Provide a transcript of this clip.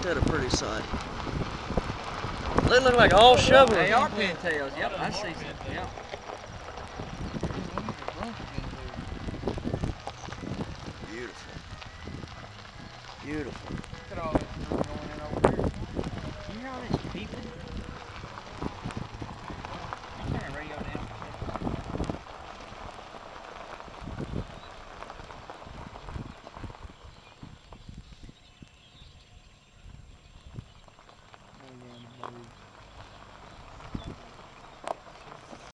that a pretty sight? They look like all shovelers. They are pintails. Yep, I see some. Yep. Beautiful. Beautiful.